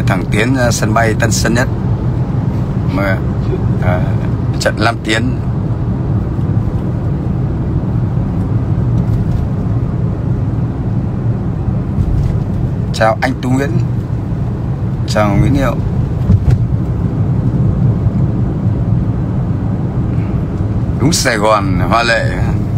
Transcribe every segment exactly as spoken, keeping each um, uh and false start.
thẳng tiến ra sân bay Tân Sơn Nhất mà à, trận Lam Tiến. Chào anh Tú Nguyễn, chào Nguyễn Hiệu. Đúng Sài Gòn hoa lệ,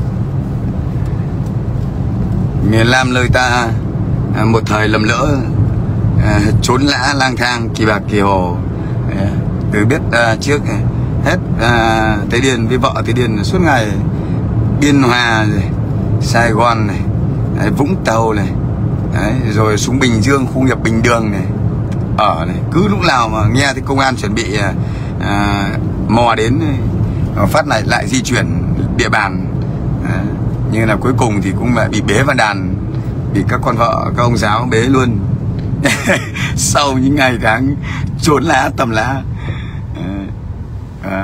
miền Nam lời ta một thời lầm lỡ, trốn lã lang thang kỳ bạc kỳ hồ. Từ biết trước hết Tế Điền với vợ Tế Điền suốt ngày Biên Hòa này, Sài Gòn này, Vũng Tàu này, đấy, rồi xuống Bình Dương, khu nghiệp Bình Đường này, ở này, cứ lúc nào mà nghe thì công an chuẩn bị à, mò đến phát này lại di chuyển địa bàn. Đấy, nhưng là cuối cùng thì cũng lại bị bế vào đàn, bị các con vợ các ông giáo bế luôn. Sau những ngày tháng trốn lá tầm lá. À,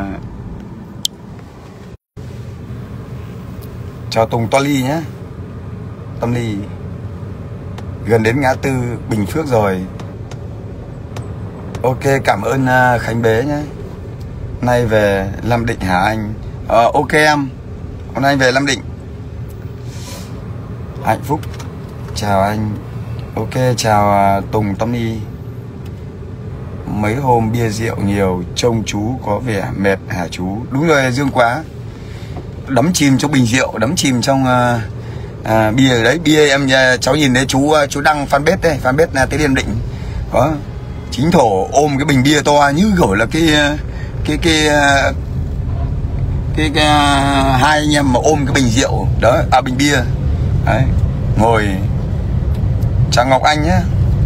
chào Tùng To Ly nhé, Tâm Ly. Gần đến ngã tư Bình Phước rồi. Ok, cảm ơn uh, Khánh Bế nhé. Hôm nay về Nam Định hả anh? Ờ, ok em. Hôm nay về Nam Định. Hạnh Phúc, chào anh. Ok, chào uh, Tùng Tâm Ly. Mấy hôm bia rượu nhiều, trông chú có vẻ mệt hả chú? Đúng rồi Dương Quá. Đắm chìm trong bình rượu, đắm chìm trong uh, À, bia đấy, bia em cháu nhìn thấy chú chú đăng fanpage đây, fanpage là Tế Điền Định. Đó. Chính thổ ôm cái bình bia to như kiểu là cái cái cái cái, cái, cái hai anh em mà ôm cái bình rượu đó, à bình bia. Đấy. Ngồi chào Ngọc Anh nhé.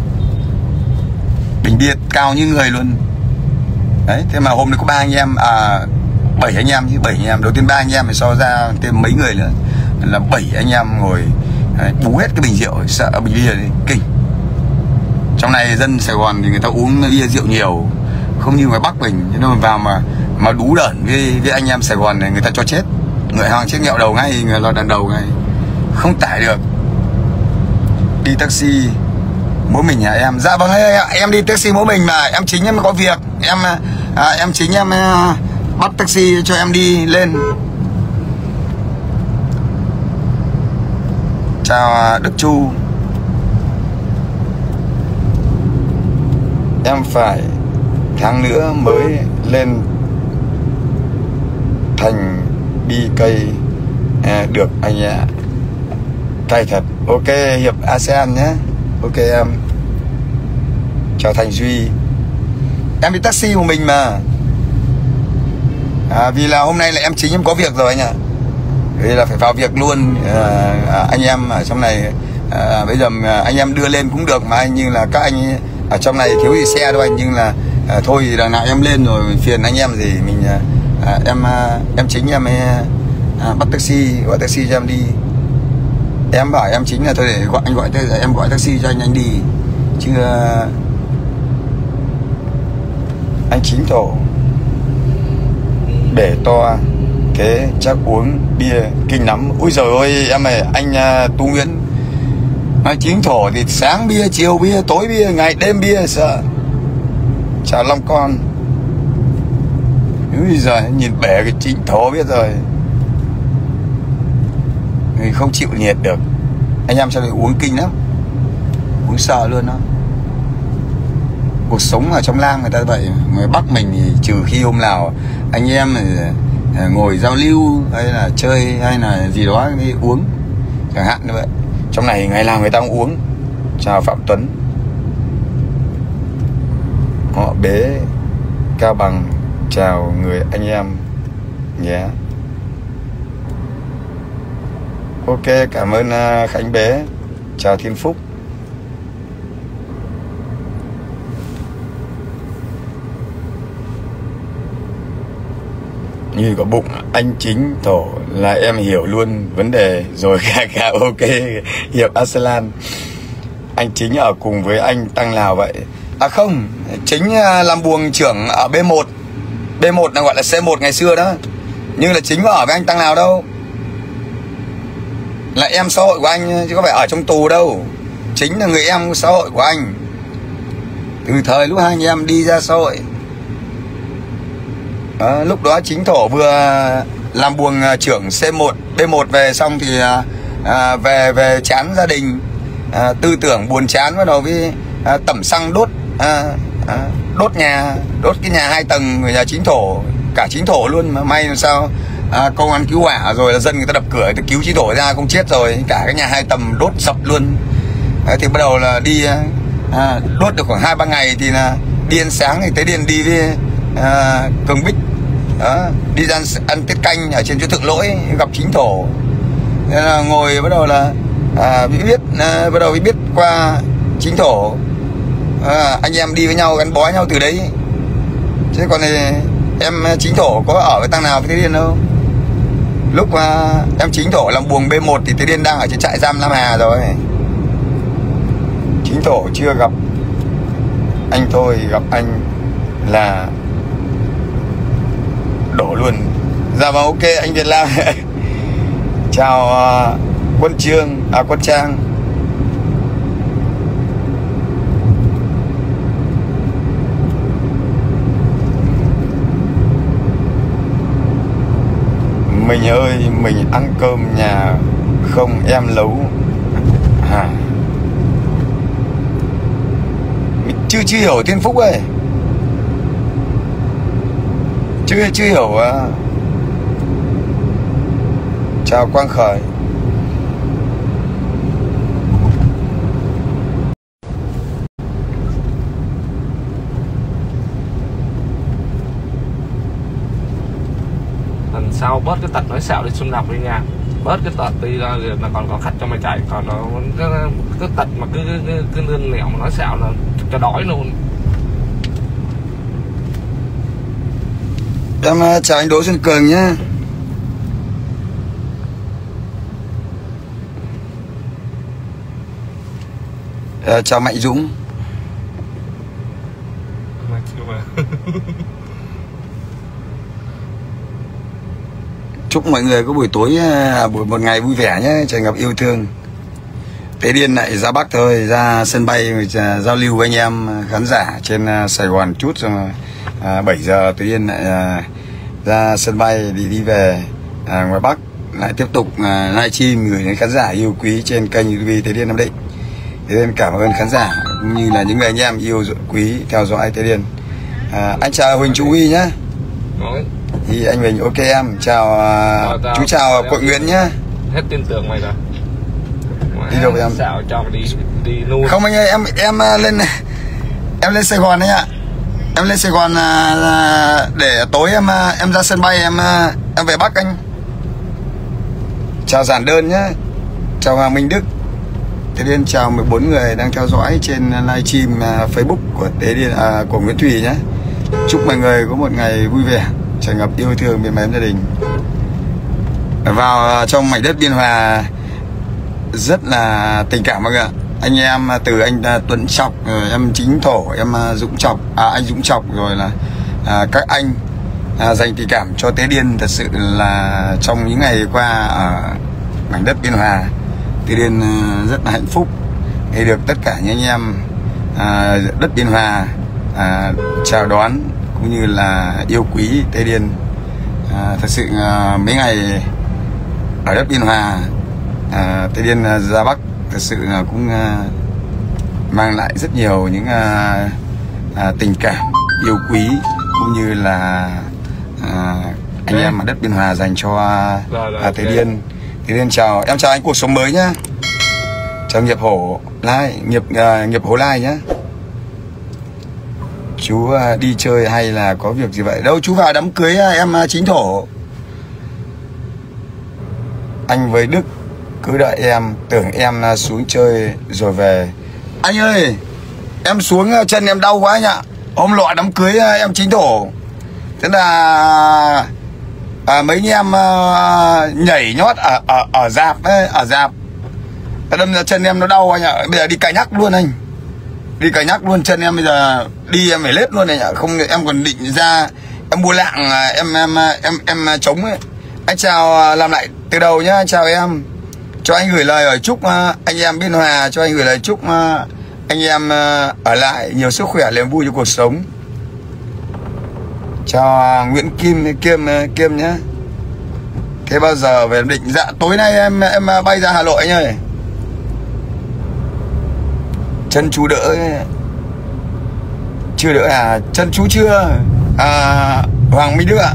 Bình bia cao như người luôn. Đấy, thế mà hôm nay có ba anh em, à bảy anh em chứ, bảy anh em. Đầu tiên ba anh em thì so ra thêm mấy người nữa. Là bảy anh em ngồi đấy, bú hết cái bình rượu, sợ bình bia đấy, kinh. Trong này dân Sài Gòn thì người ta uống bia rượu nhiều, không như ngoài Bắc mình. Cho nên vào mà mà đú đởn với, với anh em Sài Gòn này người ta cho chết, người hàng chết nghẹo đầu ngay, người lọt đàn đầu ngay, không tải được. Đi taxi mỗi mình hả em? Dạ vâng, em đi taxi mỗi mình mà em chính em có việc, em à, em chính em à, bắt taxi cho em đi lên. Chào Đức Chu. Em phải tháng nữa mới lên thành bi cây à, được anh ạ. Cay thật. Ok, hiệp a sê an nhé. Ok em. Chào Thành Duy. Em đi taxi của mình mà, à, vì là hôm nay là em chính em có việc rồi anh ạ. Vì là phải vào việc luôn. à, Anh em ở trong này à, bây giờ anh em đưa lên cũng được mà anh, nhưng là các anh ở trong này thiếu gì xe đâu anh, nhưng là à, thôi thì đằng nào em lên rồi phiền anh em gì mình à, em à, em chính em à, bắt taxi, gọi taxi cho em đi. Em bảo em chính là thôi để gọi anh gọi em gọi taxi cho anh anh đi chứ. À, anh chính thổ bể to thế chắc uống bia kinh lắm. Ui giời ơi em ơi, anh uh, Tú Nguyễn nói chính thổ thì sáng bia, chiều bia, tối bia, ngày đêm bia sợ. Chào Long Con. Ui giời, nhìn bể cái chính thổ biết rồi, người không chịu nhiệt được. Anh em sao lại uống kinh lắm, uống sợ luôn đó. Cuộc sống ở trong Nam người ta vậy, người Bắc mình thì trừ khi hôm nào anh em ngồi giao lưu hay là chơi hay là gì đó đi uống chẳng hạn như vậy. Trong này ngày nào người ta cũng uống. Chào Phạm Tuấn. Họ Bế Cao Bằng, chào người anh em nhé. Yeah. Ok, cảm ơn Khánh Bế. Chào Thiên Phúc. Như có bụng anh chính thổ là em hiểu luôn vấn đề rồi. Kha kha ok. Hiệp Arsalan. Anh chính ở cùng với anh Tăng Lào vậy. À không, chính làm buồng trưởng ở B một. B một là gọi là C một ngày xưa đó. Nhưng là chính có ở với anh Tăng Lào đâu, là em xã hội của anh chứ có phải ở trong tù đâu. Chính là người em xã hội của anh. từ thời lúc hai anh em đi ra xã hội. Đó, lúc đó chính thổ vừa làm buồng trưởng C một B một về xong thì à, về về chán gia đình, à, tư tưởng buồn chán, bắt đầu với à, tẩm xăng đốt à, à, đốt nhà, đốt cái nhà hai tầng của nhà chính thổ, cả chính thổ luôn. Mà may làm sao à, công an cứu hỏa rồi là dân người ta đập cửa để cứu chính thổ ra, không chết rồi, cả cái nhà hai tầng đốt sập luôn. Đấy, thì bắt đầu là đi à, đốt được khoảng hai ba ngày thì là đi ăn sáng thì tới điện đi với à, Cường Bích. Đó, đi ra ăn, ăn tiết canh ở trên chỗ Thượng Lỗi gặp chính thổ. Thế là ngồi bắt đầu là à, biết à, bắt đầu biết qua chính thổ, à, anh em đi với nhau gắn bó nhau từ đấy. Chứ còn thì em chính thổ có ở với tăng nào với Thế Điên đâu. Lúc mà em chính thổ làm buồng B một thì Thế Điên đang ở trên trại giam Nam Hà rồi. Chính thổ chưa gặp anh thôi, gặp anh là đổ luôn. Dạ vâng, ok anh Việt Lam. Chào uh, Quân Trương, à Quân Trang. Mình ơi, mình ăn cơm nhà không em lấu à. Mình chưa chưa hiểu Thiên Phúc ơi, chưa chưa hiểu. Uh... Chào Quang Khởi. Lần sau bớt cái tật nói xạo đi xung đọc đi nha, bớt cái tật đi là còn có khách cho mày chạy, còn nó cái, cái tật mà cứ cứ cứ lươn lẹo mà nói xạo là cho đói luôn. Em chào anh Đỗ Xuân Cường nhé. À, chào Mạnh Dũng. Chúc mọi người có buổi tối, buổi một ngày vui vẻ nhé, tràn ngập yêu thương. Thế Điên lại ra Bắc thôi, ra sân bay giao lưu với anh em khán giả trên Sài Gòn chút, rồi à, bảy giờ Thế Điên lại à, ra sân bay đi đi về à, ngoài Bắc, lại tiếp tục à, livestream gửi đến khán giả yêu quý trên kênh YouTube Thế Điên Nam Định. Thế nên cảm ơn khán giả cũng như là những người anh em yêu quý theo dõi Thế Điên. À, anh chào Huỳnh Trung Uy nhé. Thì anh Huỳnh ok em chào. Rồi, tao, chú chào Quận Nguyễn nhé. Hết tin tưởng mày rồi. Đi đâu em? Sao cho đi đi luôn. Không anh ơi, em em lên em lên Sài Gòn đấy ạ. Em lên Sài Gòn để tối em em ra sân bay em em về Bắc anh. Chào Giản Đơn nhé. Chào Hoàng Minh Đức. Thế Điên chào mười bốn người đang theo dõi trên livestream Facebook của Thế Điên à, của Nguyễn Thùy nhé. Chúc mọi người có một ngày vui vẻ, tràn ngập yêu thương bên mến gia đình. Vào trong mảnh đất Biên Hòa rất là tình cảm mọi người ạ. Anh em từ anh Tuấn Chọc, em Chính Thổ, em Dũng Chọc, à, anh Dũng Chọc, rồi là à, các anh à, dành tình cảm cho Thế Điên. Thật sự là trong những ngày qua ở mảnh đất Biên Hòa, Thế Điên rất là hạnh phúc khi được tất cả những anh em à, đất Biên Hòa à, chào đón cũng như là yêu quý Thế Điên. À, thật sự à, mấy ngày ở đất Biên Hòa, à, Thế Điên ra Bắc thật sự là cũng à, mang lại rất nhiều những à, à, tình cảm yêu quý cũng như là à, anh em ở đất Biên Hòa dành cho à, Thế Điên. Thế Điên chào em, chào anh Cuộc Sống Mới nhá, chào nghiệp hổ lai nghiệp uh, nghiệp hổ lai nhá. Chú uh, đi chơi hay là có việc gì vậy? Đâu chú vào đám cưới uh, em uh, Chính Thổ. Anh với Đức cứ đợi em, tưởng em uh, xuống chơi rồi về. Anh ơi, em xuống uh, chân em đau quá anh ạ. Hôm lọ đám cưới uh, em Chính Thổ, thế là à, mấy anh em uh, nhảy nhót ở ở ở rạp ấy, ở rạp đâm ra chân em nó đau anh ạ. Bây giờ đi cài nhắc luôn anh, đi cài nhắc luôn, chân em bây giờ đi em phải lết luôn anh ạ. Không em còn định ra em mua lạng em em em em chống ấy. Anh chào làm lại từ đầu nhá, chào em, cho anh gửi lời ở chúc uh, anh em Biên Hòa, cho anh gửi lời chúc uh, anh em ở lại nhiều sức khỏe, niềm vui cho cuộc sống. Chào Nguyễn Kim Kim Kim nhé. Thế bao giờ về Nam Định? Dạ tối nay em em bay ra Hà Nội anh ơi. Chân chú đỡ chưa đỡ à? Chân chú chưa? À, Hoàng Minh Đức ạ.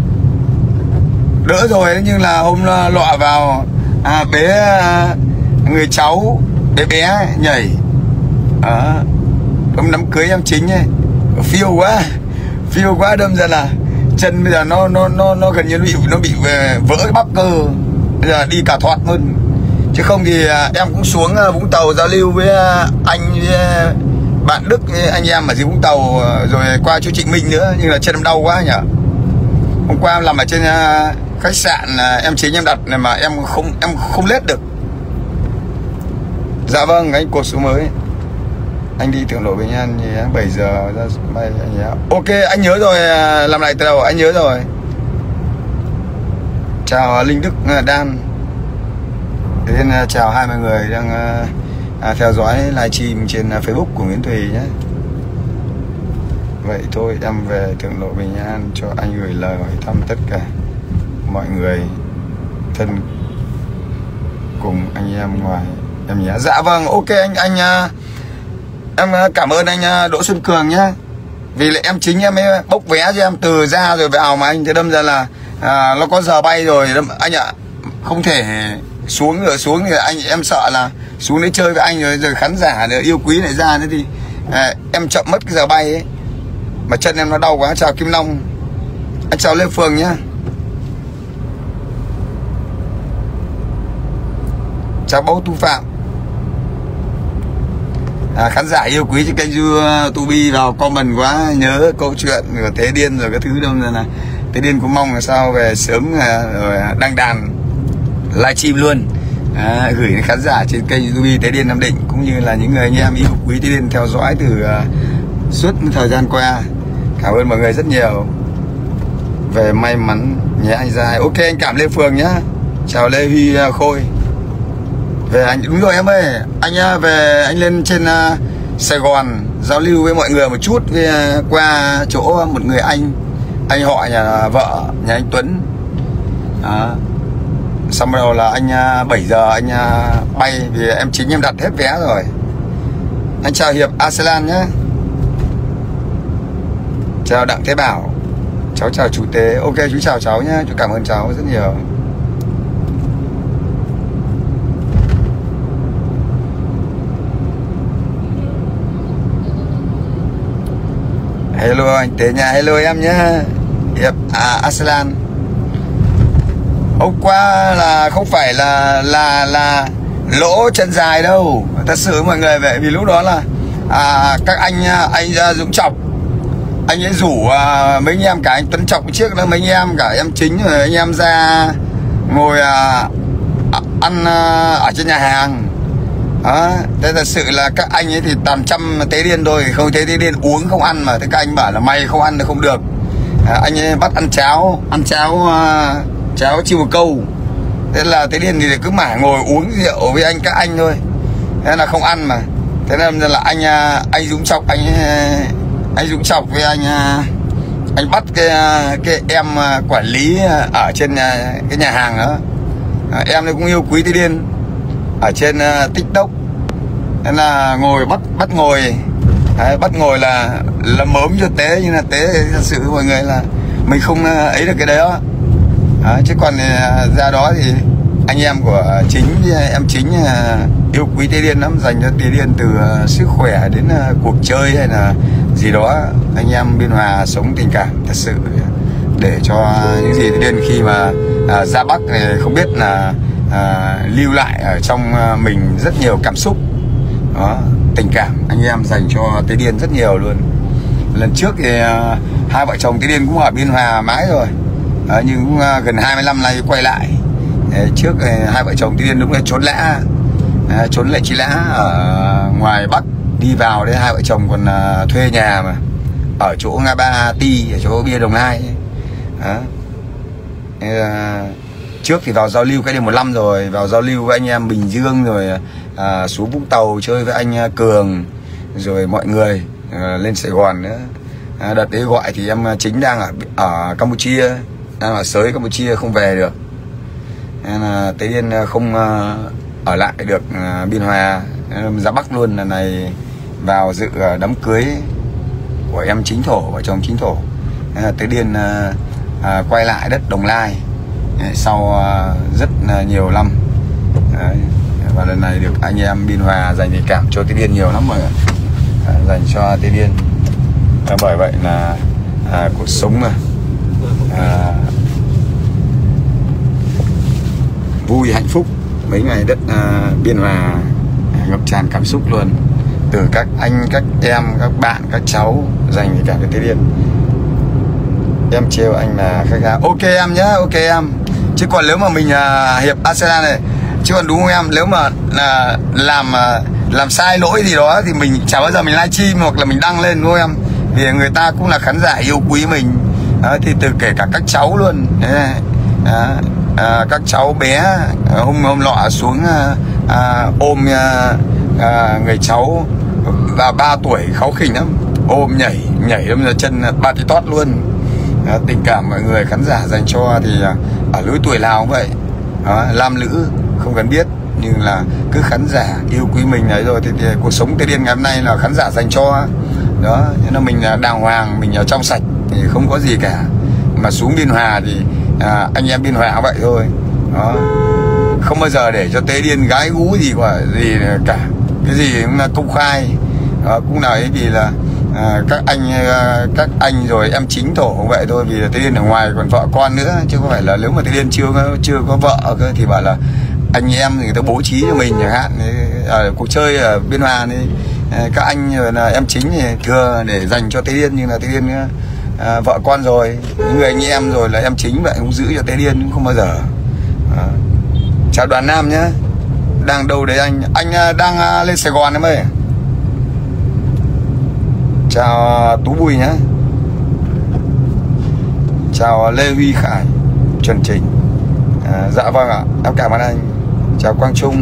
Đỡ rồi nhưng là hôm lọ vào à, bé người cháu bé bé nhảy à, hôm đám cưới em chính ấy, phiêu quá phiêu quá đâm ra là chân bây giờ nó nó nó nó gần như nó bị nó bị vỡ cái bắp cơ, bây giờ đi cả thoát luôn. Chứ không thì em cũng xuống Vũng Tàu giao lưu với anh với bạn Đức với anh em ở dưới Vũng Tàu, rồi qua chú Trịnh Minh nữa, nhưng là chân em đau quá nhỉ. Hôm qua em làm ở trên khách sạn em chính em đặt này mà em không em không lết được. Dạ vâng, anh cuộc số mới. Anh đi Thượng Lộ Bình An thì bảy giờ ra bay anh nhớ. Ok, anh nhớ rồi, làm lại từ đầu, anh nhớ rồi. Chào Linh Đức Đan. Đến chào hai mươi người đang à, theo dõi livestream trên Facebook của Nguyễn Thùy nhé. Vậy thôi, em về Thượng Lộ Bình An cho anh gửi lời hỏi thăm tất cả mọi người thân cùng anh em ngoài em nhé. Dạ vâng, ok anh anh em cảm ơn anh Đỗ Xuân Cường nhé. Vì lại em chính em ấy bốc vé cho em từ ra rồi vào mà anh, thế đâm ra là à, nó có giờ bay rồi anh ạ. Không thể xuống rồi, xuống thì anh em sợ là xuống đấy chơi với anh rồi rồi khán giả yêu quý lại ra nữa thì à, em chậm mất cái giờ bay ấy. Mà chân em nó đau quá. Chào Kim Long. Anh chào Lê Phương nhé. Chào Bố Tu Phạm. À, khán giả yêu quý trên kênh YouTube vào comment quá, nhớ câu chuyện của Thế Điên rồi cái thứ đâu là Thế Điên cũng mong là sao về sớm rồi đăng đàn livestream luôn. À, gửi đến khán giả trên kênh YouTube Thế Điên Nam Định cũng như là những người anh em yêu quý Thế Điên theo dõi từ uh, suốt thời gian qua. Cảm ơn mọi người rất nhiều. Về may mắn nhé anh Giai. Ok anh cảm Lê Phường nhá. Chào Lê Huy Khôi. Về anh đúng rồi em ơi, anh về anh lên trên uh, Sài Gòn giao lưu với mọi người một chút, với, uh, qua chỗ một người anh anh họ nhà vợ nhà anh Tuấn. À, xong rồi là anh uh, bảy giờ anh uh, bay vì em chính em đặt hết vé rồi. Anh chào Hiệp Asean nhé. Chào Đặng Thế Bảo. Cháu chào chú Tế. Ok chú chào cháu nhé, chú cảm ơn cháu rất nhiều. Hello anh Tế nhà, hello em nhé. Hiệp à, Aslan. Hôm qua là không phải là là là lỗ chân dài đâu, thật sự mọi người vậy. Vì lúc đó là à, các anh anh Dũng Trọng anh ấy rủ à, mấy anh em, cả anh Tuấn Trọng trước đó, mấy anh em cả em chính rồi anh em ra ngồi à, ăn à, ở trên nhà hàng. Đó, thế thật sự là các anh ấy thì toàn chăm Tế Điên thôi, không thấy Tế Điên uống không ăn mà. Thế các anh bảo là mày không ăn thì không được. À, anh ấy bắt ăn cháo, ăn cháo à, cháo chiêu một câu. Thế là Tế Điên thì cứ mãi ngồi uống rượu với anh các anh thôi. Thế là không ăn mà. Thế nên là anh anh Dũng Trọng anh anh Dũng Trọng với anh anh bắt cái cái em quản lý ở trên cái nhà hàng đó. À, em này cũng yêu quý Tế Điên ở trên uh, TikTok. Nên là ngồi bắt bắt ngồi. Đấy, bắt ngồi là là mớm cho Tế, nhưng là Tế thật sự mọi người là mình không uh, ấy được cái đấy đó. À, chứ còn uh, ra đó thì anh em của chính em chính uh, yêu quý Tế Điên lắm, dành cho Tế Điên từ uh, sức khỏe đến uh, cuộc chơi hay là gì đó. Anh em Biên Hòa sống tình cảm thật sự để cho những gì Tế Điên khi mà uh, ra Bắc này không biết là À, lưu lại ở trong mình rất nhiều cảm xúc đó, tình cảm anh em dành cho Tế Điên rất nhiều luôn. Lần trước thì à, hai vợ chồng Tế Điên cũng ở Biên Hòa mãi rồi, à, nhưng cũng à, gần hai mươi năm nay quay lại. Để trước thì hai vợ chồng Tế Điên đúng là trốn lã, à, trốn lệ Chi Lã ở ngoài Bắc, đi vào đấy hai vợ chồng còn à, thuê nhà mà ở chỗ ngã ba Ti, ở chỗ bia Đồng Nai đó. À, trước thì vào giao lưu cái đêm một năm rồi, vào giao lưu với anh em Bình Dương rồi à, xuống Vũng Tàu chơi với anh Cường, rồi mọi người à, lên Sài Gòn nữa. À, đợt đấy gọi thì em chính đang ở, ở Campuchia, đang ở Sới Campuchia không về được, nên là Tế Điên không uh, ở lại được uh, Biên Hòa, ra Bắc luôn. Lần này vào dự uh, đám cưới của em chính thổ và chồng chính thổ. Nên là Tế Điên uh, uh, quay lại đất Đồng Nai sau uh, rất uh, nhiều năm. Đấy. Và lần này được anh em Biên Hòa dành tình cảm cho Tế Điên nhiều lắm rồi, à, dành cho Tế Điên. À, bởi vậy là à, cuộc sống mà à, vui hạnh phúc. Mấy ngày đất à, Biên Hòa ngập tràn cảm xúc luôn, từ các anh, các em, các bạn, các cháu dành tình cảm cho Tế Điên. Em trêu anh là khách hàng ok em nhé, ok em. Chứ còn nếu mà mình à, hiệp Arsenal này, chứ còn đúng không em, nếu mà là làm làm sai lỗi gì đó thì mình chả bao giờ mình livestream hoặc là mình đăng lên, đúng không em? Vì người ta cũng là khán giả yêu quý mình. Đó, thì từ kể cả các cháu luôn. Đó, à, các cháu bé hôm hôm lọ xuống à, ôm à, người cháu và ba tuổi kháu khỉnh lắm, ôm nhảy nhảy đâm ra chân ba tí tót luôn. Đó, tình cảm mọi người khán giả dành cho thì ở lứa tuổi nào cũng vậy. Đó, nam nữ không cần biết, nhưng là cứ khán giả yêu quý mình đấy rồi thì, thì cuộc sống Tế Điên ngày hôm nay là khán giả dành cho. Đó, nên là mình đàng hoàng, mình trong sạch thì không có gì cả. Mà xuống Biên Hòa thì à, anh em Biên Hòa vậy thôi. Đó, không bao giờ để cho Tế Điên gái gú gì cả, gì cả, cái gì cũng là công khai. Đó, cũng là ấy vì là à, các anh các anh rồi em chính thổ cũng vậy thôi, vì là Tế Điên ở ngoài còn vợ con nữa, chứ không phải là nếu mà Tế Điên chưa chưa có vợ cơ thì bảo là anh em thì người ta bố trí cho mình chẳng hạn. Ở cuộc chơi ở Biên Hòa thì các anh rồi là em chính thì thừa để dành cho Tế Điên, nhưng là Tế Điên à, vợ con rồi, những người anh em rồi là em chính vậy cũng giữ cho Tế Điên cũng không bao giờ. À, chào Đoàn Nam nhé, đang đâu đấy anh? Anh đang lên Sài Gòn em ơi. Chào Tú Bùi nhé, chào Lê Huy Khải, Trần Trình. À, dạ vâng ạ, em cảm ơn anh. Chào Quang Trung,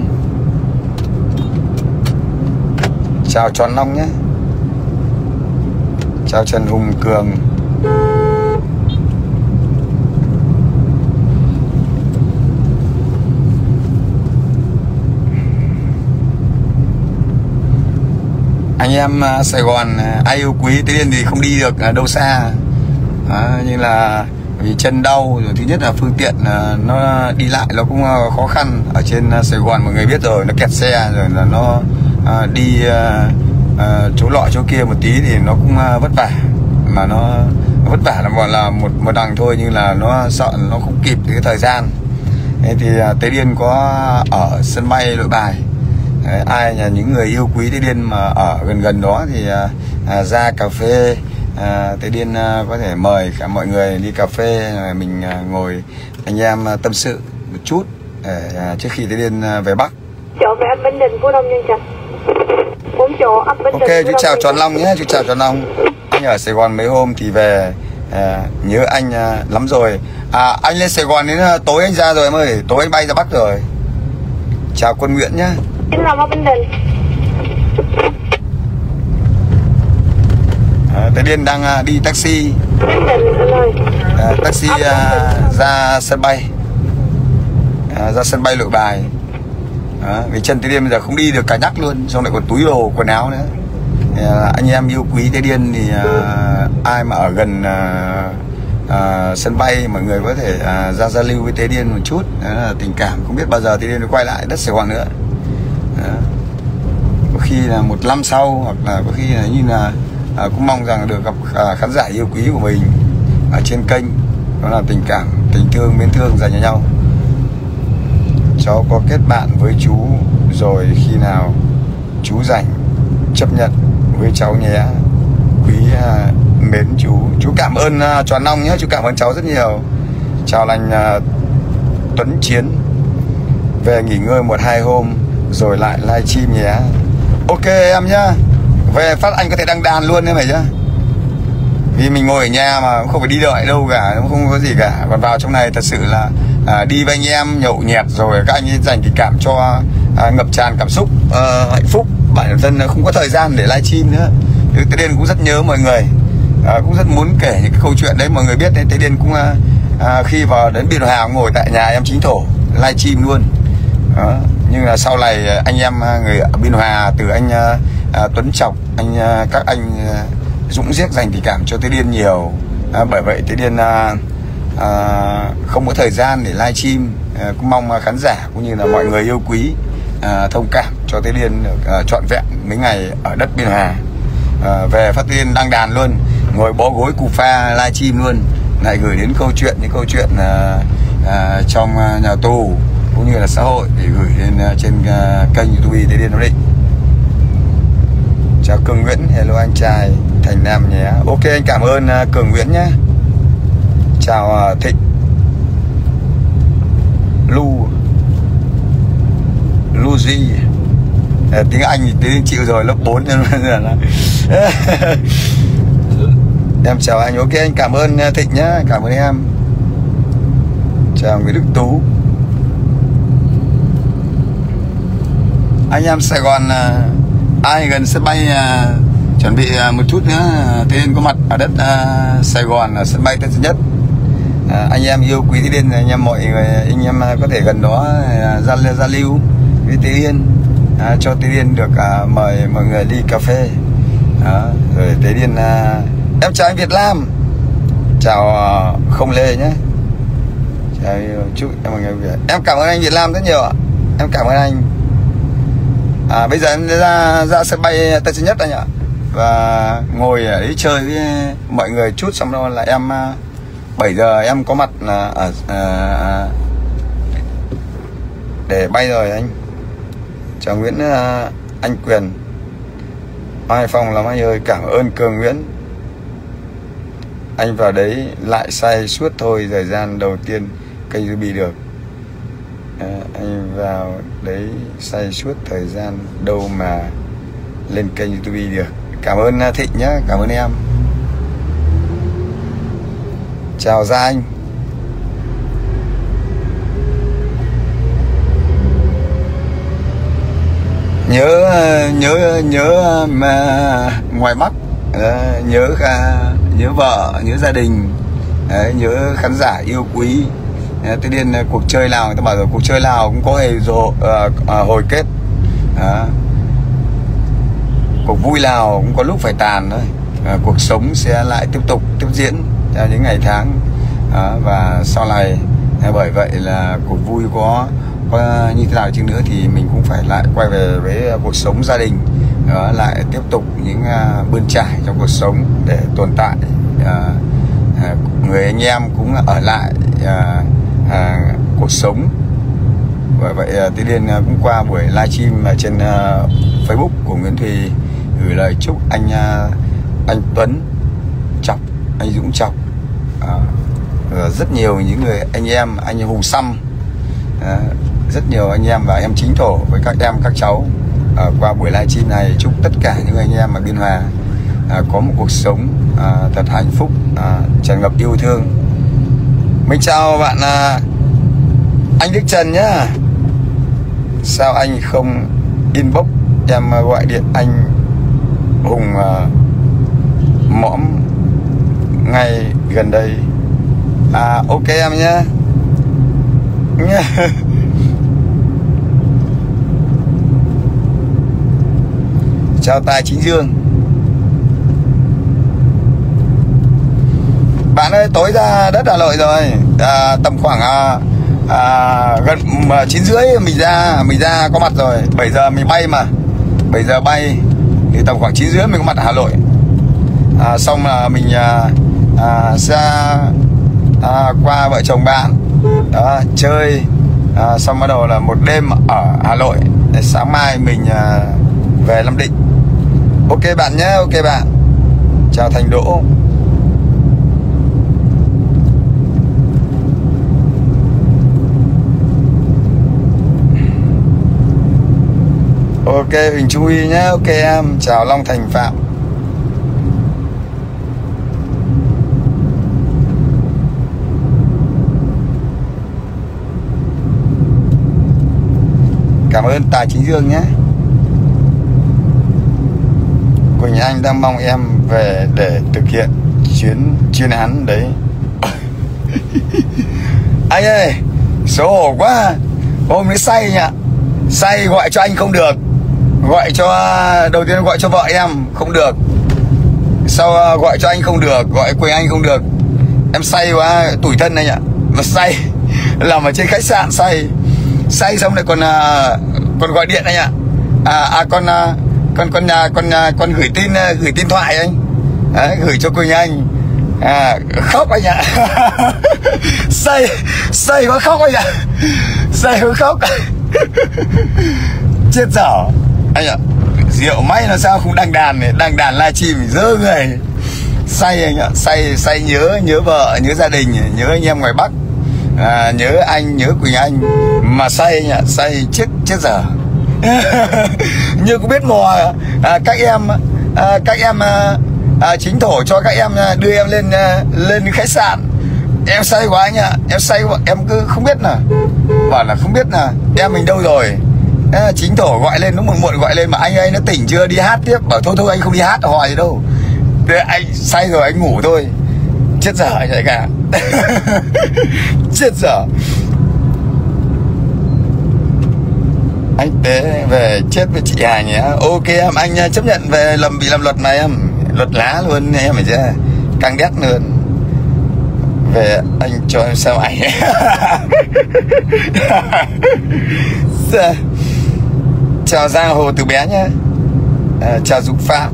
chào Tròn Long nhé, chào Trần Hùng Cường. Anh em Sài Gòn ai yêu quý Tế Điên thì không đi được đâu xa. À, như là vì chân đau rồi, thứ nhất là phương tiện nó đi lại nó cũng khó khăn. Ở trên Sài Gòn mọi người biết rồi, nó kẹt xe rồi là nó à, đi à, à, chỗ lọ chỗ kia một tí thì nó cũng à, vất vả. Mà nó, nó vất vả là gọi là một một đằng thôi, nhưng là nó sợ nó không kịp cái thời gian. Thế thì à, Tế Điên có ở sân bay Nội Bài. Đấy, ai là những người yêu quý Tế Điên mà ở gần gần đó thì à, à, ra cà phê. À, Tế Điên à, có thể mời cả mọi người đi cà phê rồi mình à, ngồi anh em à, tâm sự một chút để à, trước khi Tế Điên à, về Bắc. Chỗ về ấp Bình Định, Phú Đông Nhân Trạch. Bốn chỗ ấp Bình Định. Ok, chú chào Tròn Long nhé, chú chào Tròn Long. Anh ở Sài Gòn mấy hôm thì về à, nhớ anh à, lắm rồi. À, anh lên Sài Gòn đến à, tối anh ra rồi em ơi, tối anh bay ra Bắc rồi. Chào Quân Nguyễn nhé. Chính là ấp Bình Định. À, Tế Điên đang à, đi taxi. Bình Định rồi. À, taxi à, ra sân bay, à, ra sân bay Nội Bài. À, vì chân Tế Điên bây giờ không đi được cả nhắc luôn, xong lại còn túi đồ quần áo nữa. À, anh em yêu quý Tế Điên thì à, ai mà ở gần à, à, sân bay mọi người có thể à, ra giao lưu với Tế Điên một chút. Đó là tình cảm, không biết bao giờ Tế Điên quay lại đất Sài Gòn nữa. Đó. Có khi là một năm sau, hoặc là có khi là như là à, cũng mong rằng được gặp à, khán giả yêu quý của mình ở trên kênh. Đó là tình cảm, tình thương, mến thương dành cho nhau. Cháu có kết bạn với chú rồi, khi nào chú rảnh chấp nhận với cháu nhé. Quý à, mến chú. Chú cảm ơn à, Tròn Long nhé, chú cảm ơn cháu rất nhiều. Chào lành à, Tuấn Chiến. Về nghỉ ngơi một hai hôm rồi lại livestream nhé. Ok em nhá. Về phát anh có thể đăng đàn luôn đấy mày chứ. Vì mình ngồi ở nhà mà không phải đi đợi đâu cả, nó không có gì cả. Còn vào trong này thật sự là à, đi với anh em nhậu nhẹt rồi các anh ấy dành tình cảm cho à, ngập tràn cảm xúc, à, hạnh phúc bản thân không có thời gian để livestream nữa. Tế Điền cũng rất nhớ mọi người, à, cũng rất muốn kể những cái câu chuyện đấy mọi người biết đấy. Tế Điền cũng à, khi vào đến Biên Hòa ngồi tại nhà em Chính Thổ livestream luôn. Đó. Nhưng là sau này anh em người ở Biên Hòa, từ anh à, Tuấn Chọc, anh à, các anh à, Dũng Giếc dành tình cảm cho Tế Điền nhiều. À, bởi vậy Tế Điền à, à, không có thời gian để livestream. À, cũng mong khán giả cũng như là mọi người yêu quý à, thông cảm cho Tế Điền à, trọn vẹn mấy ngày ở đất Biên Hòa. À, về phát Tế Điền đăng đàn luôn, ngồi bó gối cù pha livestream luôn, lại gửi đến câu chuyện những câu chuyện à, à, trong nhà tù cũng như là xã hội để gửi lên uh, trên uh, kênh YouTube Tế Điền Nam Định. Chào Cường Nguyễn, hello anh trai Thành Nam nhé. Ok, anh cảm ơn uh, Cường Nguyễn nhé. Chào uh, Thịnh Lu Luzi. À, tiếng Anh thì Tế Điền chịu rồi, lớp bốn nên là em chào anh. Ok, anh cảm ơn uh, Thịnh nhé, cảm ơn em. Chào Nguyễn Đức Tú. Anh em Sài Gòn uh, ai gần sân bay uh, chuẩn bị uh, một chút nữa uh, Tế Điền có mặt ở đất uh, Sài Gòn ở sân bay Tân Sơn Nhất. Uh, anh em yêu quý Tế Điền, anh em mọi người, anh em uh, có thể gần đó uh, giao giao lưu với Tế Điền, uh, cho Tế Điền được uh, mời mọi người ly cà phê. Uh, rồi Tế Điền uh, em chào anh Việt Lam, chào uh, Không Lê nhé. Chào chúc em mọi người Việt. Em cảm ơn anh Việt Lam rất nhiều ạ. Em cảm ơn anh. À, bây giờ em ra ra sân bay Tân Sơn Nhất anh ạ, và ngồi ở đấy chơi với mọi người chút, xong đó là em bảy giờ em có mặt ở à, để bay rồi anh. Chào Nguyễn Anh Quyền, Hải Phòng lắm anh ơi, cảm ơn Cường Nguyễn. Anh vào đấy lại say suốt thôi, thời gian đầu tiên kênh YouTube được. À, anh vào đấy say suốt thời gian đâu mà lên kênh YouTube được. Cảm ơn Thịnh nhé, cảm ơn em. Chào Gia Anh. Nhớ nhớ nhớ mà ngoài Bắc, nhớ nhớ vợ, nhớ gia đình, nhớ khán giả yêu quý. Tế Điền cuộc chơi nào, người ta bảo rồi, cuộc chơi nào cũng có hề rồi, uh, uh, hồi kết. uh, Cuộc vui nào cũng có lúc phải tàn thôi. uh, Cuộc sống sẽ lại tiếp tục tiếp diễn trong những ngày tháng. uh, Và sau này uh, bởi vậy là cuộc vui có, có như thế nào chừng nữa thì mình cũng phải lại quay về với uh, cuộc sống gia đình. uh, Lại tiếp tục những uh, bươn trải trong cuộc sống để tồn tại. uh, uh, Người anh em cũng ở lại uh, À, cuộc sống. Và vậy Tế Điền cũng qua buổi livestream trên uh, Facebook của Nguyễn Thùy gửi lời chúc anh uh, anh Tuấn Chọc, anh Dũng Chọc, uh, rất nhiều những người anh em, anh Hùng Xăm, uh, rất nhiều anh em và em Chính Thổ với các em các cháu uh, qua buổi livestream này. Chúc tất cả những anh em ở Biên Hòa uh, có một cuộc sống uh, thật hạnh phúc, uh, tràn ngập yêu thương. Mình chào bạn uh, anh Đức Trần nhá. Sao anh không inbox em gọi điện anh Hùng uh, mõm ngay gần đây. À ok em nhá. Chào Tài Chính Dương. Bạn ơi, tối ra đất Hà Nội rồi, à, tầm khoảng à, à, gần chín rưỡi mình ra mình ra có mặt rồi. Bảy giờ mình bay mà, bảy giờ bay thì tầm khoảng chín rưỡi mình có mặt ở Hà Nội. À, xong là mình à, à, sẽ à, qua vợ chồng bạn đó, chơi, à, xong bắt đầu là một đêm ở Hà Nội để sáng mai mình à, về Nam Định. Ok bạn nhé, ok bạn. Chào Thành Đỗ. Ok Huỳnh Trung Huy nhé, ok em. Chào Long Thành Phạm. Cảm ơn Tài Chính Dương nhé. Quỳnh Anh đang mong em về để thực hiện chuyến chuyên án đấy. Anh ơi, xấu hổ quá. Hôm nay say nhỉ, say gọi cho anh không được, gọi cho đầu tiên gọi cho vợ em không được, sau gọi cho anh không được, gọi Quỳnh Anh không được. Em say quá, tủi thân anh ạ. Mà say làm ở trên khách sạn, say say xong lại còn còn gọi điện anh ạ. À, à con con con con con gửi tin gửi tin thoại anh. Đấy, gửi cho Quỳnh Anh. À, khóc anh ạ. Say say quá khóc anh ạ. Say quá khóc. Chết dở anh ạ. Rượu may là sao không đăng đàn này, đăng đàn livestream dơ người. Say anh ạ, say say nhớ nhớ vợ, nhớ gia đình, nhớ anh em ngoài Bắc, à, nhớ anh, nhớ Quỳnh Anh mà say anh ạ, say chết chết dở. Như có biết mò à, các em à, các em à, à, chính thổ cho các em đưa em lên lên khách sạn. Em say quá anh ạ, em say quá, em cứ không biết là bảo là không biết là em mình đâu rồi. À, chính thổ gọi lên, nó muộn muộn gọi lên mà anh ơi nó tỉnh chưa, đi hát tiếp. Bảo thôi thôi anh không đi hát hỏi gì đâu. Thế anh say rồi anh ngủ thôi. Chết dở anh ấy cả. Chết dở. Anh Tế về chết với chị Hà nhé. Ok em, anh chấp nhận về làm bị làm luật này em. Luật lá luôn em phải chưa. Căng đét luôn. Về anh cho em xem ảnh. Chào Giang Hồ từ bé nhé. À, chào Dũng Phạm.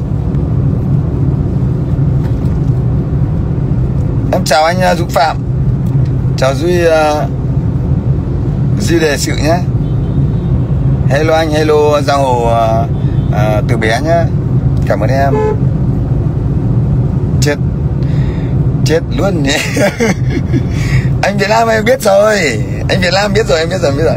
Em chào anh Dũng Phạm. Chào Duy uh, Duy Đề Sự nhé. Hello anh, hello Giang Hồ uh, uh, từ bé nhé. Cảm ơn em. Chết Chết luôn nhé. Anh Việt Nam em biết rồi. Anh Việt Nam biết rồi, em biết rồi, biết rồi.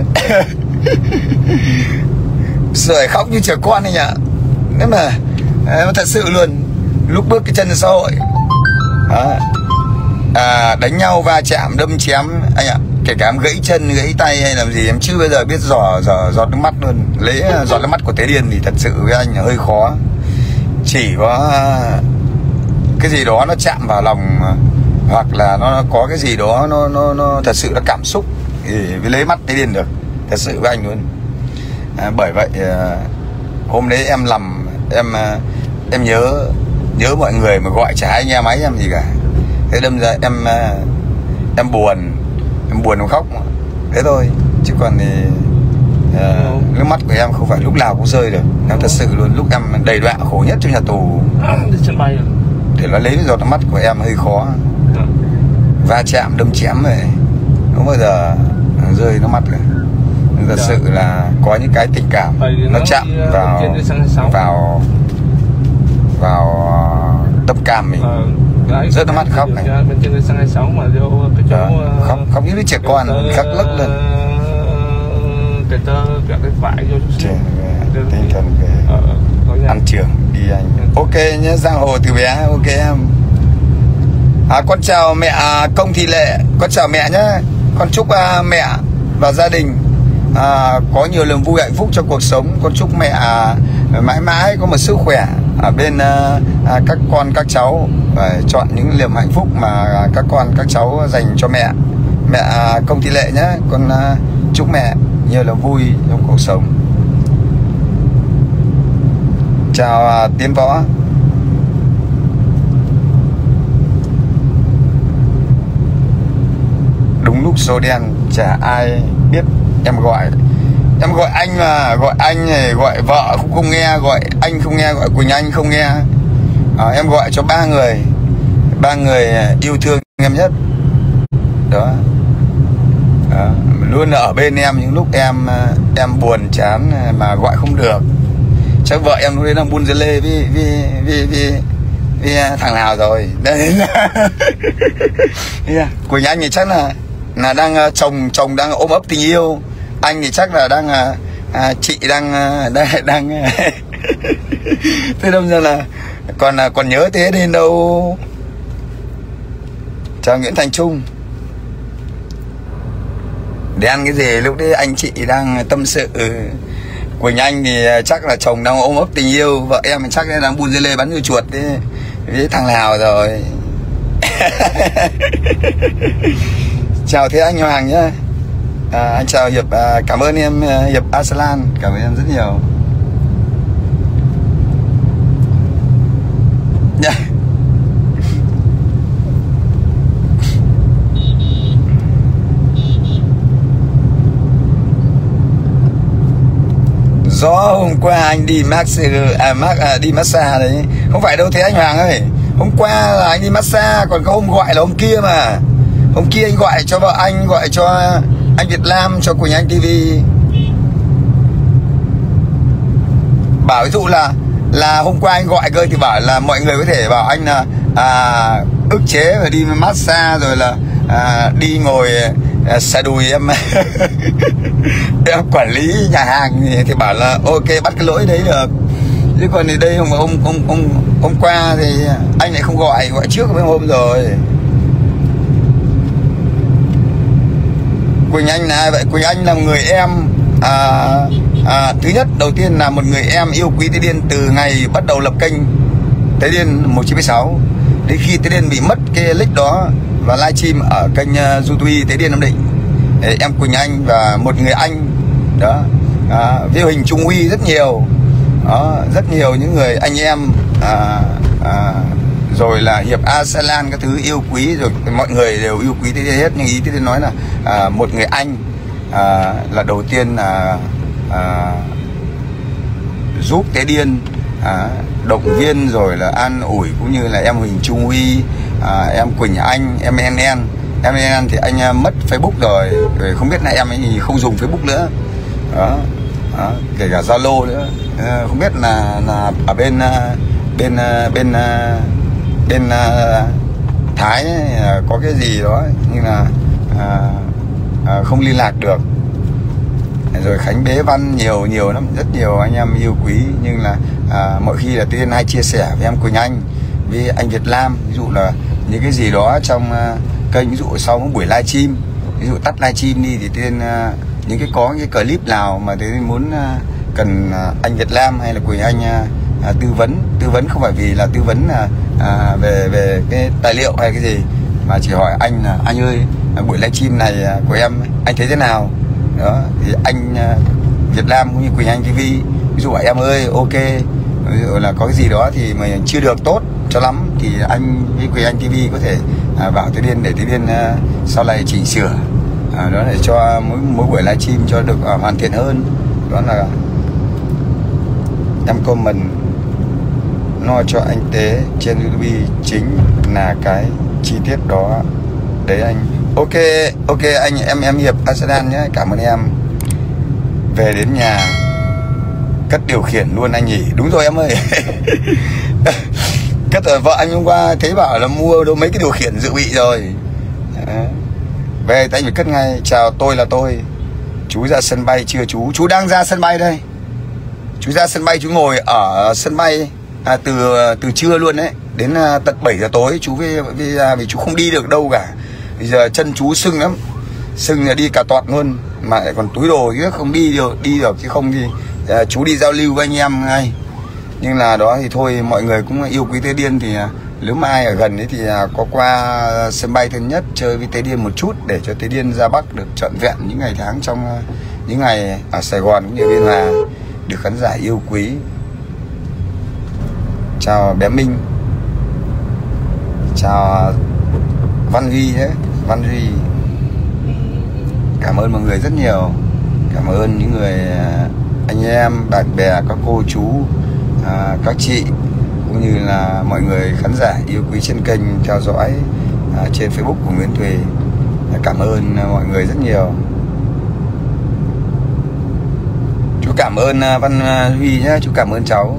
Rồi khóc như trẻ con anh ạ. Nếu mà em thật sự luôn. Lúc bước cái chân xã hội à, à, đánh nhau va chạm đâm chém anh ạ, kể cả em gãy chân gãy tay hay làm gì em chưa bao giờ biết giỏ giỏ giọt nước mắt luôn. Lấy giọt nước mắt của Tế Điền thì thật sự với anh là hơi khó. Chỉ có cái gì đó nó chạm vào lòng, hoặc là nó có cái gì đó nó nó nó thật sự nó cảm xúc thì mới lấy mắt Tế Điền được, thật sự với anh luôn. À, bởi vậy à, hôm đấy em làm em em nhớ nhớ mọi người mà gọi chả ai nghe máy em gì cả. Thế đâm ra em em buồn, em buồn em khóc thế thôi, chứ còn thì uh, nước mắt của em không phải lúc nào cũng rơi được. Em thật sự luôn, lúc em đầy đọa khổ nhất trong nhà tù để nó lấy giọt nước mắt của em hơi khó. Va chạm đâm chém này không bao giờ rơi nước mắt rồi. Thật sự là có những cái tình cảm nó chạm vào vào vào tâm cảm mình. Đấy, rất mắt khóc này. Bên trên sân hai mươi sáu mà vô cái chỗ đó, khóc khóc như đứa trẻ con, khóc lức lên. Cái tơ cả cái vải vô chút xíu. Tinh thần về ờ, ăn trường đi anh. Ok nhé, Giang Hồ từ bé. Ok em. À, con chào mẹ Công Thị Lệ, con chào mẹ nhé. Con chúc uh, mẹ và gia đình à, có nhiều niềm vui hạnh phúc trong cuộc sống. Con chúc mẹ à, mãi mãi có một sức khỏe ở bên à, à, các con các cháu, và chọn những niềm hạnh phúc mà các con các cháu dành cho mẹ. Mẹ à, Công Thị Lệ nhé. Con à, chúc mẹ nhiều niềm vui trong cuộc sống. Chào à, Tiến Võ. Đúng lúc số đen chả ai biết em gọi. Em gọi anh mà, gọi anh này, gọi vợ cũng không nghe, gọi anh không nghe, gọi Quỳnh Anh không nghe. À, em gọi cho ba người, ba người yêu thương em nhất. Đó. À, luôn ở bên em những lúc em em buồn chán mà gọi không được. Chắc vợ em lúc đấy đang buôn dưa lê với, với, với, với, với thằng nào rồi. Đây là yeah. Quỳnh Anh thì chắc là là đang chồng chồng đang ôm ấp tình yêu. Anh thì chắc là đang à, chị đang đang đang thế đâm ra là còn còn nhớ thế đến đâu. Chào Nguyễn Thành Trung. Để ăn cái gì lúc đấy anh chị đang tâm sự Quỳnh Anh thì chắc là chồng đang ôm ấp tình yêu, vợ em thì chắc đang buôn dưa lê bắn như chuột với, với thằng Lào rồi. Chào thế anh Hoàng nhá. À, anh chào Hiệp, à, cảm ơn em Hiệp Asalan, cảm ơn em rất nhiều. Yeah. Do hôm qua anh đi massage, à, massage, à, đi massage đấy. Không phải đâu thế anh Hoàng ơi. Hôm qua là anh đi massage, còn có hôm gọi là hôm kia mà. Hôm kia anh gọi cho vợ anh, gọi cho anh Việt Lam, cho Quỳnh Anh ti vi. Bảo ví dụ là là hôm qua anh gọi cơ thì bảo là mọi người có thể bảo anh là à, ức chế và đi massage rồi là à, đi ngồi à, xà đùi em. Em quản lý nhà hàng thì, thì bảo là ok bắt cái lỗi đấy được. Chứ còn thì đây hôm hôm hôm hôm, hôm qua thì anh lại không gọi, gọi trước mấy hôm rồi. Quỳnh Anh là ai vậy? Quỳnh Anh là một người em à, à, thứ nhất đầu tiên là một người em yêu quý Tế Điên từ ngày bắt đầu lập kênh Tế Điên một chín sáu. Đến khi Tế Điên bị mất cái nick đó và livestream ở kênh uh, YouTube Tế Điên Nam Định, để em Quỳnh Anh và một người anh đó, à, với hình Trung Huy rất nhiều đó, rất nhiều những người anh em à, à, rồi là Hiệp Asalan các thứ yêu quý, rồi mọi người đều yêu quý Tế Điên hết. Nhưng ý Tế Điên nói là à, một người anh à, là đầu tiên là à, giúp Tế Điên à, động viên rồi là an ủi, cũng như là em Huỳnh Trung Huy, à, em Quỳnh Anh, em en en. Em en en thì anh mất Facebook rồi, rồi không biết là em ấy thì không dùng Facebook nữa đó, đó, kể cả Zalo nữa. À, không biết là là ở bên bên bên bên Thái ấy, có cái gì đó nhưng là à, à, không liên lạc được. Rồi Khánh Bế Văn nhiều nhiều lắm, rất nhiều anh em yêu quý. Nhưng là à, mọi khi là Tế Điên hay chia sẻ với em Quỳnh Anh, với anh Việt Lam, ví dụ là những cái gì đó trong uh, kênh, ví dụ sau một buổi livestream, ví dụ tắt livestream đi thì Tế Điên uh, những cái có cái clip nào mà Tế Điên muốn uh, cần uh, anh Việt Lam hay là Quỳnh Anh uh, uh, tư vấn, tư vấn không phải vì là tư vấn uh, uh, về về cái tài liệu hay cái gì, mà chỉ hỏi anh là anh ơi uh, buổi livestream này uh, của em anh thấy thế nào đó, thì anh uh, Việt Lam cũng như Quỳnh Anh ti vi ví dụ em ơi ok, ví dụ là có cái gì đó thì mà chưa được tốt cho lắm thì anh với Quỳnh Anh ti vi có thể à, bảo Tế Điên để Tế Điên à, sau này chỉnh sửa, à, đó để cho mỗi mỗi buổi livestream cho được à, hoàn thiện hơn. Đó là em comment no cho anh Tế trên YouTube chính là cái chi tiết đó đấy anh. Ok ok anh em em Hiệp Asalan nhé, cảm ơn em. Về đến nhà cất điều khiển luôn anh nhỉ. Đúng rồi em ơi. Cất rồi, vợ anh hôm qua thấy bảo là mua đâu mấy cái điều khiển dự bị rồi. À, về thì anh phải cất ngay. Chào, tôi là tôi. Chú ra sân bay chưa chú? Chú đang ra sân bay đây. Chú ra sân bay, chú ngồi ở sân bay à, từ từ trưa luôn đấy đến à, tận bảy giờ tối. Chú với, với à, vì chú không đi được đâu cả. Bây giờ chân chú sưng lắm, sưng là đi cả toạc luôn, mà lại còn túi đồ chứ không đi được, đi được chứ không thì à, chú đi giao lưu với anh em ngay. Nhưng là đó thì thôi, mọi người cũng yêu quý Tế Điên thì à, nếu mà ai ở gần ấy thì à, có qua sân bay Tân Nhất chơi với Tế Điên một chút để cho Tế Điên ra Bắc được trọn vẹn những ngày tháng trong à, những ngày ở Sài Gòn cũng như Biên Hòa được khán giả yêu quý. Chào bé Minh, chào Văn Duy đấy, Văn Duy. Cảm ơn mọi người rất nhiều. Cảm ơn những người anh em, bạn bè, các cô chú, à, các chị cũng như là mọi người khán giả yêu quý trên kênh theo dõi à, trên Facebook của Nguyễn Thùy. Cảm ơn mọi người rất nhiều. Chú cảm ơn Văn Huy nhé, chú cảm ơn cháu.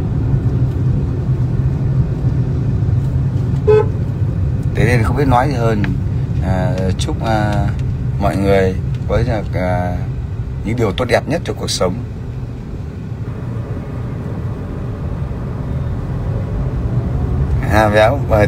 Thế nên không biết nói gì hơn. À, chúc à, mọi người có được à, những điều tốt đẹp nhất cho cuộc sống. À béo mời.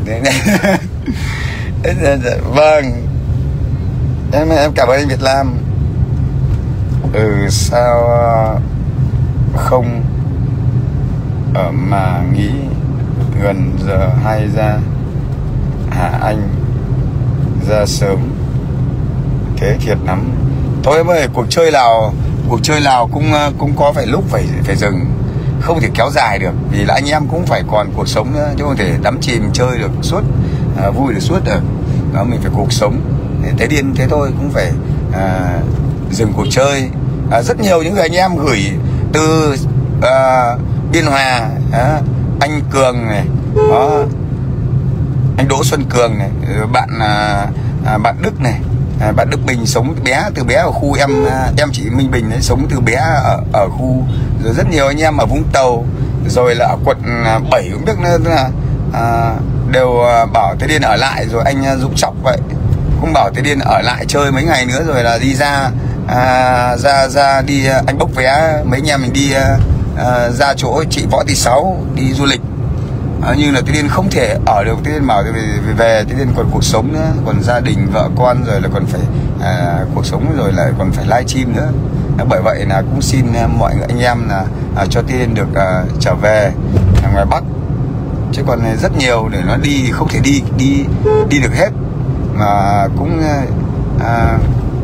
Vâng, em em cảm ơn anh Việt Lam. Ừ sao không ở mà nghĩ gần giờ hay ra hả anh ra sớm thế thiệt lắm. Thôi em ơi, cuộc chơi nào cuộc chơi nào cũng cũng có phải lúc phải phải dừng, không thể kéo dài được, vì là anh em cũng phải còn cuộc sống nữa, chứ không thể đắm chìm chơi được suốt, à, vui được suốt được. Đó, mình phải cuộc sống. Thế điên thế thôi cũng phải à, dừng cuộc chơi. À, rất nhiều những người anh em gửi từ à, Biên Hòa, à, anh Cường này, đó, anh Đỗ Xuân Cường này, bạn à, à, bạn Đức này, à, bạn Đức Bình sống bé từ bé ở khu em em chị Minh Bình đấy, sống từ bé ở, ở khu, rồi rất nhiều anh em ở Vũng Tàu, rồi là ở quận bảy cũng biết nữa là à, đều bảo Thế Điên ở lại, rồi anh Dũng Sóc vậy cũng bảo Thế Điên ở lại chơi mấy ngày nữa rồi là đi ra à, ra ra đi, anh bốc vé mấy anh em mình đi à, ra chỗ chị Võ Thị Sáu đi du lịch. À, như là Thế Điên không thể ở được, Thế Điên bảo về, về, về Thế Điên còn cuộc sống nữa, còn gia đình vợ con, rồi là còn phải à, cuộc sống, rồi lại còn phải live stream nữa. À, bởi vậy là cũng xin mọi người anh em là à, cho Thế Điên được à, trở về à, ngoài Bắc, chứ còn rất nhiều để nó đi không thể đi đi đi được hết, mà cũng à,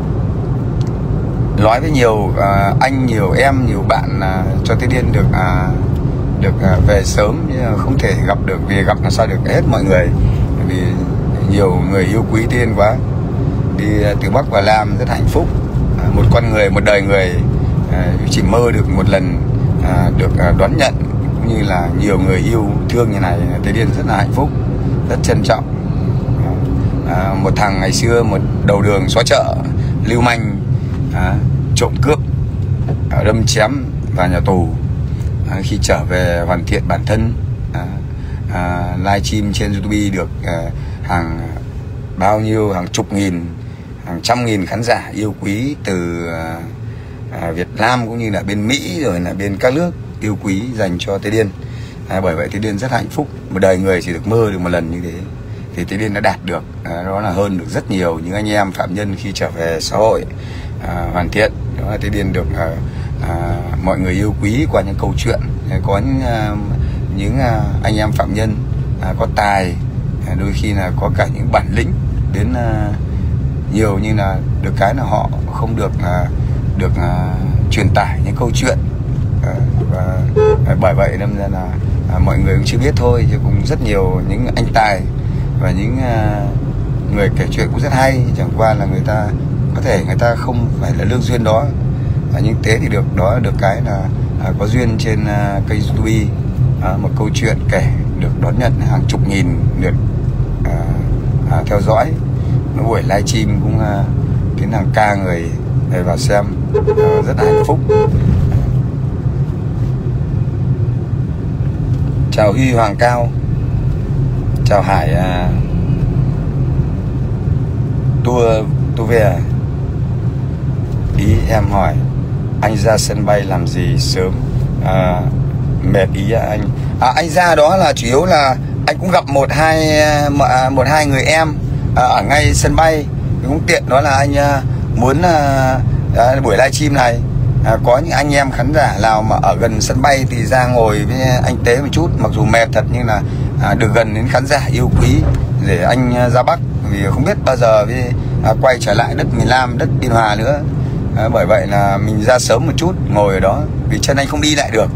nói với nhiều à, anh, nhiều em, nhiều bạn à, cho Thế Điên được à, được về sớm, không thể gặp được, vì gặp là sao được hết mọi người, vì nhiều người yêu quý Thế Điên quá, đi từ Bắc vào Nam rất hạnh phúc. Một con người, một đời người chỉ mơ được một lần được đón nhận, cũng như là nhiều người yêu thương như này, Thế Điên rất là hạnh phúc, rất trân trọng. Một thằng ngày xưa một đầu đường xó chợ, lưu manh, trộm cướp, đâm chém vào nhà tù, À, khi trở về hoàn thiện bản thân, à, à, live stream trên YouTube được à, hàng bao nhiêu, hàng chục nghìn, hàng trăm nghìn khán giả yêu quý từ à, à, Việt Nam cũng như là bên Mỹ, rồi là bên các nước yêu quý dành cho Thế Điên. À, bởi vậy Thế Điên rất hạnh phúc, một đời người chỉ được mơ được một lần như thế, thì Thế Điên đã đạt được, à, đó là hơn được rất nhiều những anh em phạm nhân khi trở về xã hội à, hoàn thiện. Đó là Thế Điên được à, À, mọi người yêu quý qua những câu chuyện, có những, uh, những uh, anh em phạm nhân uh, có tài, uh, đôi khi là có cả những bản lĩnh đến uh, nhiều, như là được cái là họ không được uh, được uh, truyền tải những câu chuyện, uh, và uh, bởi vậy nên là uh, mọi người cũng chưa biết thôi, chứ cũng rất nhiều những anh tài và những uh, người kể chuyện cũng rất hay, chẳng qua là người ta có thể người ta không phải là lương duyên đó. À, nhưng thế thì được, đó được cái là à, có duyên trên à, kênh YouTube, à, một câu chuyện kể được đón nhận hàng chục nghìn lượt à, à, theo dõi. Nó buổi livestream cũng à, đến hàng ca người để vào xem, à, rất là hạnh phúc. Chào Huy Hoàng Cao, chào Hải à, Tour Tour về. Ý em hỏi anh ra sân bay làm gì sớm? À, mệt ý à, anh à, anh ra đó là chủ yếu là anh cũng gặp một hai một hai người em à, ở ngay sân bay, cũng tiện đó là anh à, muốn à, à, buổi livestream này à, có những anh em khán giả nào mà ở gần sân bay thì ra ngồi với anh Tế một chút, mặc dù mệt thật nhưng là à, được gần đến khán giả yêu quý để anh à, ra Bắc, vì không biết bao giờ với à, quay trở lại đất miền Nam, đất Biên Hòa nữa. À, bởi vậy là mình ra sớm một chút, ngồi ở đó vì chân anh không đi lại được.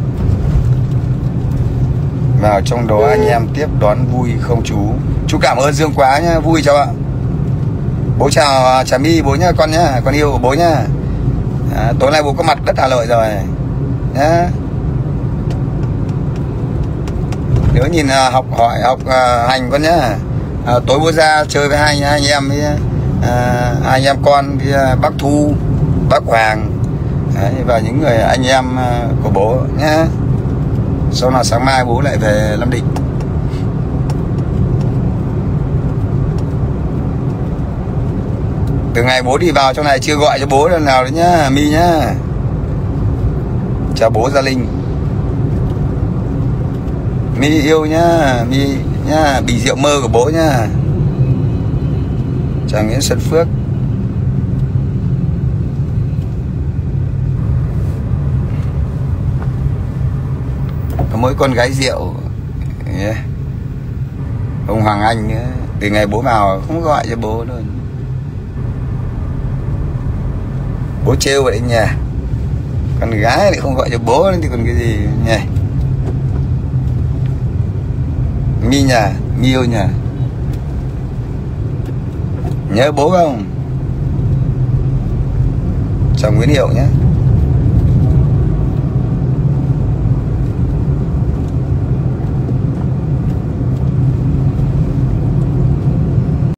Vào trong đó anh em tiếp đón vui không chú? Chú cảm ơn Dương quá nhá, vui cháu ạ. Bố chào Trà My bố nhá, con nhá, con yêu của bố nhá. À, tối nay bố có mặt đất Hà Nội rồi nhá. Nhớ nhìn học hỏi học hành con nhá. À, tối bố ra chơi với hai, hai anh em với à, hai anh em con với bác Thu, bác Hoàng. Đấy, và những người anh em của bố nhá. Sau nào sáng mai bố lại về Nam Định. Từ ngày bố đi vào trong này chưa gọi cho bố lần nào đấy nhá, My nhá. Chào bố Gia Linh. My yêu nhá, My nhá, bì rượu mơ của bố nhá. Chào Nguyễn Xuân Phước. có mỗi con gái rượu. Yeah. Ông Hoàng Anh ấy, từ ngày bố vào không gọi cho bố luôn. Bố trêu vậy nhà. Con gái lại không gọi cho bố thì còn cái gì nhỉ? Mi nhà, mi yêu nhà. Nhớ bố không? Chào Nguyễn Hiệu nhé.